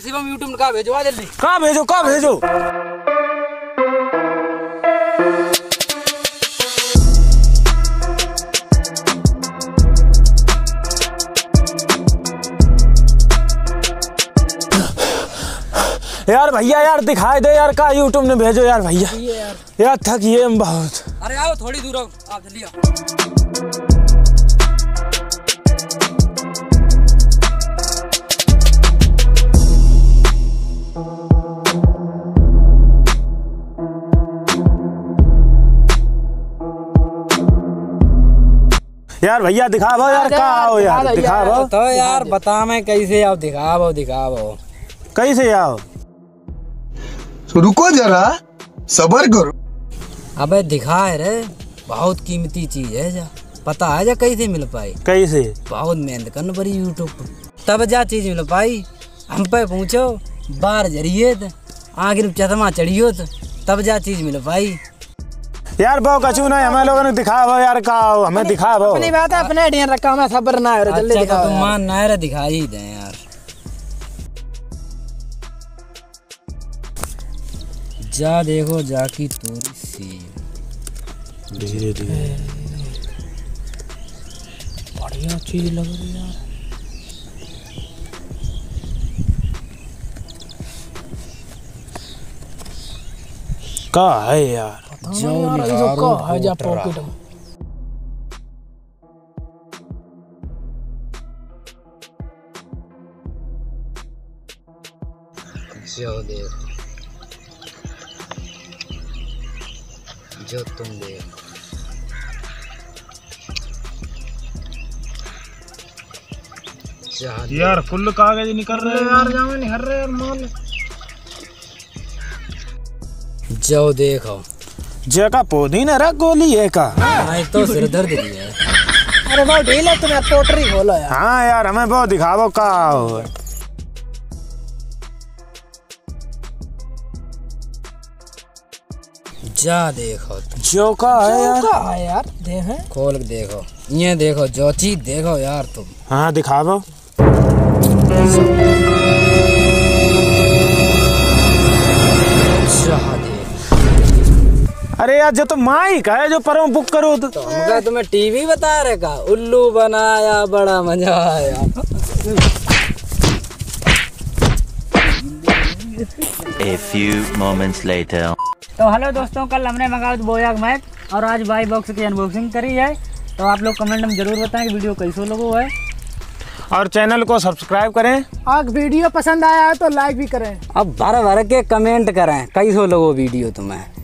Shivam YouTube का भेजो जल्दी। कहाँ भेजो यार भैया यार दिखाई दे यार, का यूट्यूब ने भेजो यार भैया। यार थकिए हम बहुत। अरे आओ थोड़ी दूर आओ, आप जल्दी आओ। यार भैया दिखाओ यार, कहाँ हो यार, दिखाओ तो यार बता मैं कैसे आओ, दिखाओ कैसे आओ। रुको जरा सबर करो। अबे दिखाए रे, बहुत कीमती चीज है जा, पता है जा कैसे मिल पाई? कैसे? बहुत मेहनत करनी पड़ी यूट्यूब पर, तब जा चीज मिल पाई। हम पे पूछो बार जरिए आगे चश्मा चढ़ियो तब जा चीज मिल पाई। यार बहुत कचू नहीं, हमें लोगों ने दिखाओ यार, का हमें दिखाओ। अपनी बात है, अपने ढेर रखा मैं सबर ना है, जल्दी दिखाओ। तुम मान ना है, दिखाई ही दे यार। जा देखो जाकी तोरी सी धीरे धीरे बढ़िया चीज लग रही है यार। का है यार, जो है जा पॉकेट में। जो देखो, जो तुम देखो, यार कुल कागज निकल रहे हैं यार, जाओ निकल रहे यार माल। जो देखो जगह पौधी न रख गोली है का। नहीं तो सिर दर्द दिया है। अरे बहुत ढील है, तुम यार पोटरी खोलो यार। हाँ यार हमें बहुत दिखाओ का हो। जा देखो जो का है यार, का है यार, देखें खोल के देखो, ये देखो जो चीज देखो यार तुम। हाँ दिखाओ। अरे यार जो तो माइक है जो पर बुक करो तो हमका तुम्हें टीवी बता रहे का, उल्लू बनाया बड़ा मजा आया। A few moments later. तो हेलो दोस्तों, कल हमने मंगाया बोया मैक और आज बाई बॉक्स की अनबॉक्सिंग करी है। तो आप लोग कमेंट में जरूर बताएं कि वीडियो कैसे लोगों है और चैनल को सब्सक्राइब करें। अगर वीडियो पसंद आया है तो लाइक भी करें। अब भर भर के कमेंट करें कैसे लोगों वीडियो तुम्हें।